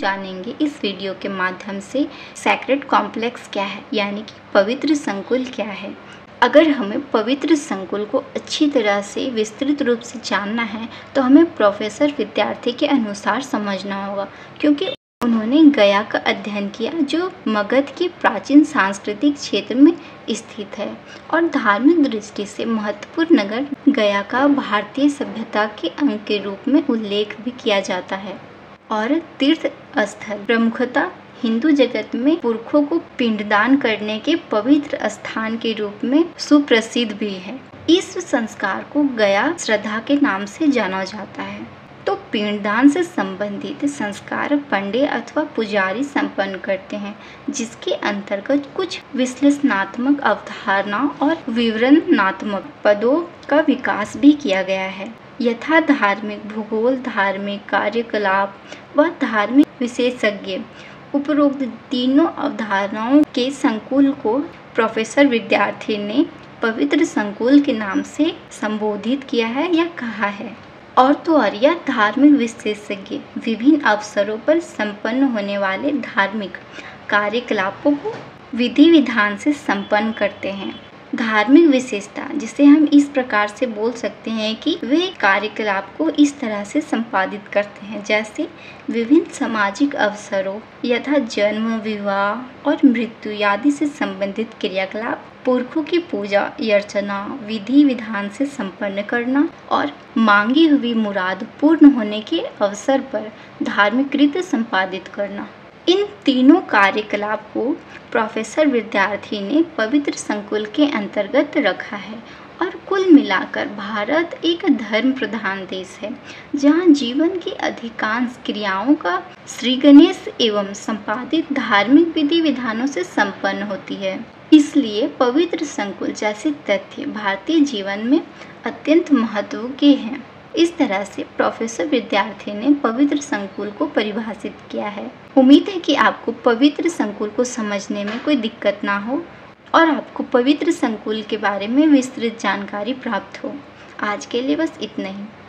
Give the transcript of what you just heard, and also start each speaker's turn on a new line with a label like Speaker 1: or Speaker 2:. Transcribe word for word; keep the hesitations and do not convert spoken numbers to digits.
Speaker 1: जानेंगे इस वीडियो के माध्यम से सैक्रेड कॉम्प्लेक्स क्या है, यानी कि पवित्र संकुल क्या है। अगर हमें पवित्र संकुल को अच्छी तरह से विस्तृत रूप से जानना है तो हमें प्रोफेसर विद्यार्थी के अनुसार समझना होगा, क्योंकि उन्होंने गया का अध्ययन किया जो मगध के प्राचीन सांस्कृतिक क्षेत्र में स्थित है और धार्मिक दृष्टि से महत्वपूर्ण नगर गया का भारतीय सभ्यता के अंग के रूप में उल्लेख भी किया जाता है। और तीर्थ स्थल प्रमुखतः हिंदू जगत में पुरखों को पिंडदान करने के पवित्र स्थान के रूप में सुप्रसिद्ध भी है। इस संस्कार को गया श्रद्धा के नाम से जाना जाता है। तो पिंडदान से संबंधित संस्कार पंडे अथवा पुजारी संपन्न करते हैं, जिसके अंतर्गत कुछ विश्लेषणात्मक अवधारणा और विवरणात्मक पदों का विकास भी किया गया है, यथा धार्मिक भूगोल, धार्मिक कार्यकलाप व धार्मिक विशेषज्ञ। उपरोक्त तीनों अवधारणाओं के संकुल को प्रोफेसर विद्यार्थी ने पवित्र संकुल के नाम से संबोधित किया है या कहा है। और तो और यह धार्मिक विशेषज्ञ विभिन्न अवसरों पर संपन्न होने वाले धार्मिक कार्यकलापों को विधि विधान से संपन्न करते हैं। धार्मिक विशेषता, जिसे हम इस प्रकार से बोल सकते हैं कि वे कार्यकलाप को इस तरह से संपादित करते हैं, जैसे विभिन्न सामाजिक अवसरों यथा जन्म, विवाह और मृत्यु आदि से संबंधित क्रियाकलाप, पुरखों की पूजा अर्चना विधि विधान से संपन्न करना और मांगी हुई मुराद पूर्ण होने के अवसर पर धार्मिक कृत्य संपादित करना। इन तीनों कार्यकलाप को प्रोफेसर विद्यार्थी ने पवित्र संकुल के अंतर्गत रखा है। और कुल मिलाकर भारत एक धर्म प्रधान देश है, जहां जीवन की अधिकांश क्रियाओं का श्री गणेश एवं संपादित धार्मिक विधि विधानों से संपन्न होती है। इसलिए पवित्र संकुल जैसे तथ्य भारतीय जीवन में अत्यंत महत्व के हैं। इस तरह से प्रोफेसर विद्यार्थी ने पवित्र संकुल को परिभाषित किया है। उम्मीद है कि आपको पवित्र संकुल को समझने में कोई दिक्कत ना हो और आपको पवित्र संकुल के बारे में विस्तृत जानकारी प्राप्त हो। आज के लिए बस इतना ही।